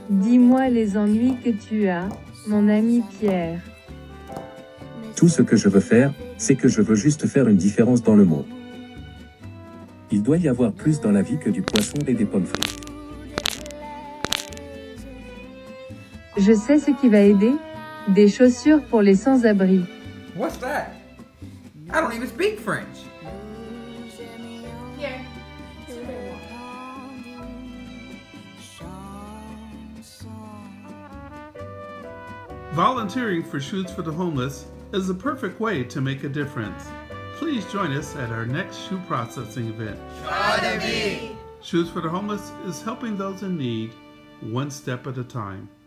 Dis-moi les ennuis que tu as, mon ami Pierre. Tout ce que je veux faire, c'est que je veux juste faire une différence dans le monde. Il doit y avoir plus dans la vie que du poisson et des pommes frites. Je sais ce qui va aider. Des chaussures pour les sans-abri. What's that? I don't even speak French. Here. Volunteering for Shoes for the Homeless is a perfect way to make a difference. Please join us at our next shoe processing event. Shoes for the Homeless is helping those in need one step at a time.